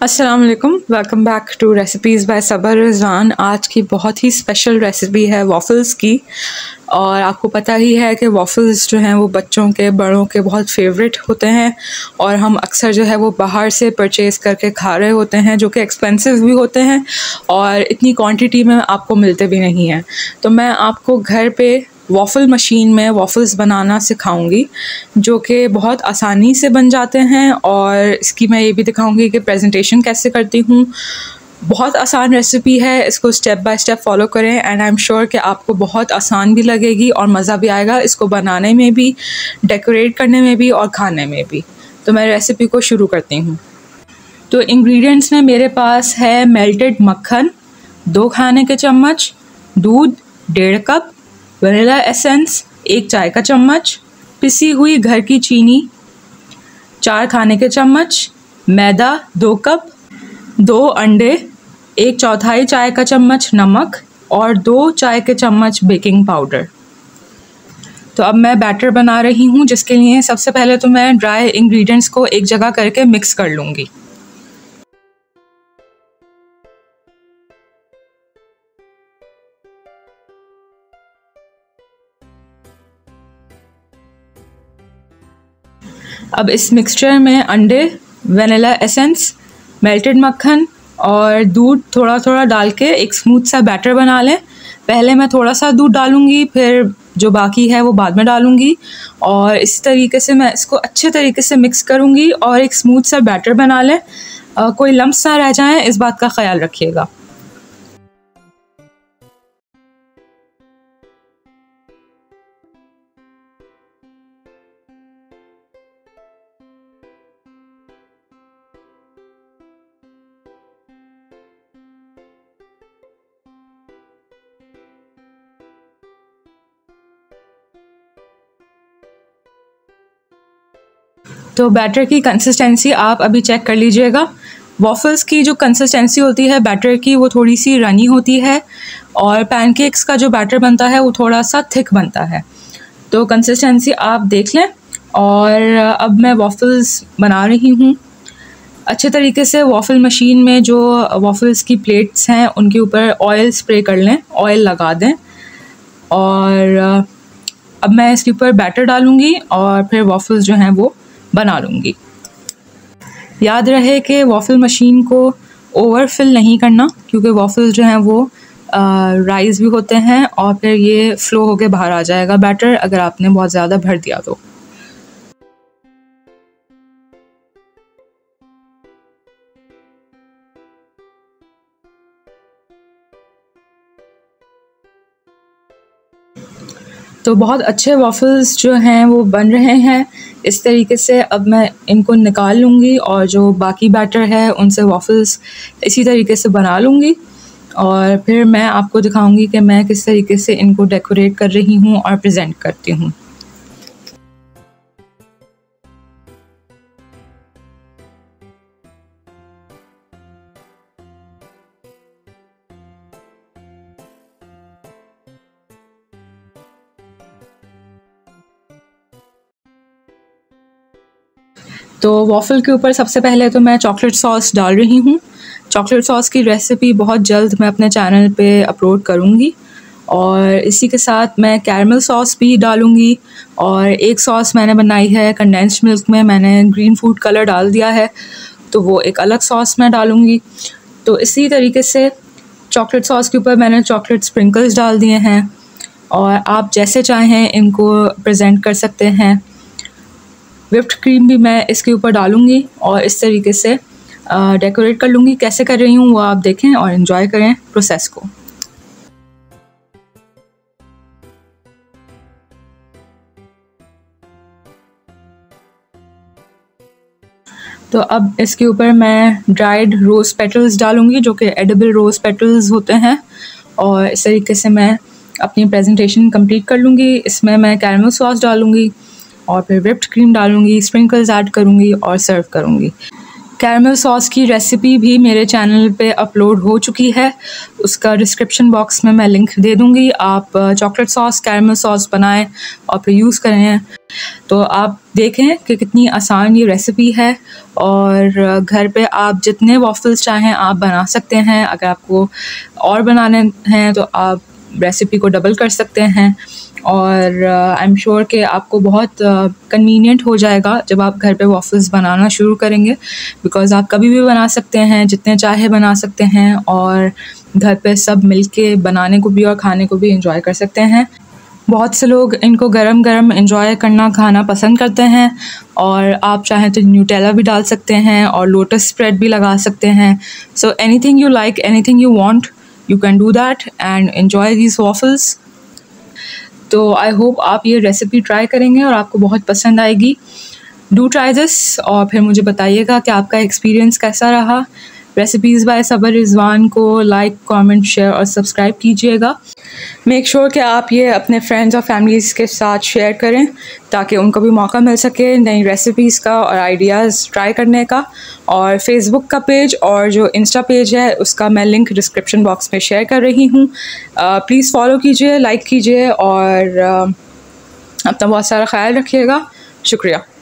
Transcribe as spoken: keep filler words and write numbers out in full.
अस्सलाम वालेकुम, welcome back to recipes by Sabar Rizwan. आज की बहुत ही स्पेशल रेसिपी है वॉफ़ल्स की। और आपको पता ही है कि वॉफ़ल्स जो हैं वो बच्चों के बड़ों के बहुत फेवरेट होते हैं और हम अक्सर जो है वो बाहर से परचेज़ करके खा रहे होते हैं, जो कि एक्सपेंसिव भी होते हैं और इतनी क्वांटिटी में आपको मिलते भी नहीं हैं। तो मैं आपको घर पे वॉफ़ल मशीन में वॉफ़ल्स बनाना सिखाऊंगी, जो कि बहुत आसानी से बन जाते हैं। और इसकी मैं ये भी दिखाऊंगी कि प्रेजेंटेशन कैसे करती हूँ। बहुत आसान रेसिपी है, इसको स्टेप बाय स्टेप फॉलो करें एंड आई एम श्योर कि आपको बहुत आसान भी लगेगी और मज़ा भी आएगा इसको बनाने में भी, डेकोरेट करने में भी और खाने में भी। तो मैं रेसिपी को शुरू करती हूँ। तो इंग्रेडिएंट्स में मेरे पास है मेल्टेड मक्खन दो खाने के चम्मच, दूध डेढ़ कप, वनीला एसेंस एक चाय का चम्मच, पिसी हुई घर की चीनी चार खाने के चम्मच, मैदा दो कप, दो अंडे, एक चौथाई चाय का चम्मच नमक और दो चाय के चम्मच बेकिंग पाउडर। तो अब मैं बैटर बना रही हूँ, जिसके लिए सबसे पहले तो मैं ड्राई इंग्रेडिएंट्स को एक जगह करके मिक्स कर लूँगी। अब इस मिक्सचर में अंडे, वनीला एसेंस, मेल्टेड मक्खन और दूध थोड़ा थोड़ा डाल के एक स्मूथ सा बैटर बना लें। पहले मैं थोड़ा सा दूध डालूँगी, फिर जो बाकी है वो बाद में डालूँगी और इस तरीके से मैं इसको अच्छे तरीके से मिक्स करूँगी और एक स्मूथ सा बैटर बना लें। आ, कोई लम्प्स ना रह जाएं, इस बात का ख्याल रखिएगा। तो बैटर की कंसिस्टेंसी आप अभी चेक कर लीजिएगा। वॉफ़ल्स की जो कंसिस्टेंसी होती है बैटर की, वो थोड़ी सी रनी होती है और पैनकेक्स का जो बैटर बनता है वो थोड़ा सा थिक बनता है। तो कंसिस्टेंसी आप देख लें। और अब मैं वॉफ़ल्स बना रही हूँ। अच्छे तरीके से वॉफ़ल मशीन में जो वॉफ़ल्स की प्लेट्स हैं उनके ऊपर ऑयल स्प्रे कर लें, ऑयल लगा दें। और अब मैं इसके ऊपर बैटर डालूँगी और फिर वॉफ़ल्स जो हैं वो बना लूँगी। याद रहे कि वॉफ़ल मशीन को ओवरफिल नहीं करना, क्योंकि वॉफ़ल जो हैं वो राइस भी होते हैं और फिर ये फ़्लो होके बाहर आ जाएगा बैटर, अगर आपने बहुत ज़्यादा भर दिया तो। तो बहुत अच्छे वॉफ़ल्स जो हैं वो बन रहे हैं इस तरीके से। अब मैं इनको निकाल लूँगी और जो बाकी बैटर है उनसे वॉफ़ल्स इसी तरीके से बना लूँगी और फिर मैं आपको दिखाऊँगी कि मैं किस तरीके से इनको डेकोरेट कर रही हूँ और प्रेजेंट करती हूँ। तो वॉफ़ल के ऊपर सबसे पहले तो मैं चॉकलेट सॉस डाल रही हूँ। चॉकलेट सॉस की रेसिपी बहुत जल्द मैं अपने चैनल पे अपलोड करूँगी और इसी के साथ मैं कैरमल सॉस भी डालूँगी। और एक सॉस मैंने बनाई है कंडेंस्ड मिल्क में, मैंने ग्रीन फूड कलर डाल दिया है, तो वो एक अलग सॉस मैं डालूँगी। तो इसी तरीके से चॉकलेट सॉस के ऊपर मैंने चॉकलेट स्प्रिंकल्स डाल दिए हैं और आप जैसे चाहें इनको प्रेजेंट कर सकते हैं। व्हिप्ड क्रीम भी मैं इसके ऊपर डालूँगी और इस तरीके से डेकोरेट कर लूँगी। कैसे कर रही हूँ वो आप देखें और एंजॉय करें प्रोसेस को। तो अब इसके ऊपर मैं ड्राइड रोज़ पेटल्स डालूँगी, जो कि एडिबल रोज़ पेटल्स होते हैं। और इस तरीके से मैं अपनी प्रेजेंटेशन कंप्लीट कर लूँगी। इसमें मैं कैरमल सॉस डालूँगी और फिर व्हिप्ड क्रीम डालूँगी, स्प्रिंकल्स ऐड करूँगी और सर्व करूँगी। कैरमल सॉस की रेसिपी भी मेरे चैनल पे अपलोड हो चुकी है, उसका डिस्क्रिप्शन बॉक्स में मैं लिंक दे दूँगी। आप चॉकलेट सॉस कैरमल सॉस बनाएं और फिर यूज़ करें तो आप देखें कि कितनी आसान ये रेसिपी है। और घर पे आप जितने वॉफल्स चाहें आप बना सकते हैं। अगर आपको और बनाने हैं तो आप रेसिपी को डबल कर सकते हैं। और आई एम श्योर कि आपको बहुत कन्वीनियंट uh, हो जाएगा जब आप घर पे वॉफल्स बनाना शुरू करेंगे, बिकॉज़ आप कभी भी बना सकते हैं, जितने चाहे बना सकते हैं और घर पे सब मिलके बनाने को भी और खाने को भी एंजॉय कर सकते हैं। बहुत से लोग इनको गरम गरम एंजॉय करना खाना पसंद करते हैं और आप चाहें तो न्यूटेला भी डाल सकते हैं और लोटस स्प्रेड भी लगा सकते हैं। So anything you like, anything you want, you can do that and enjoy these waffles. तो आई होप आप ये रेसिपी ट्राई करेंगे और आपको बहुत पसंद आएगी। डू ट्राई दिस और फिर मुझे बताइएगा कि आपका एक्सपीरियंस कैसा रहा। रेसिपीज़ बाय सबर रिजवान को लाइक, कमेंट, शेयर और सब्सक्राइब कीजिएगा। मेक श्योर कि आप ये अपने फ्रेंड्स और फैमिलीज़ के साथ शेयर करें ताकि उनको भी मौका मिल सके नई रेसिपीज़ का और आइडियाज़ ट्राई करने का। और फेसबुक का पेज और जो इंस्टा पेज है उसका मैं लिंक डिस्क्रिप्शन बॉक्स में शेयर कर रही हूँ। प्लीज़ फॉलो कीजिए, लाइक कीजिए और uh, अपना बहुत सारा ख्याल रखिएगा। शुक्रिया।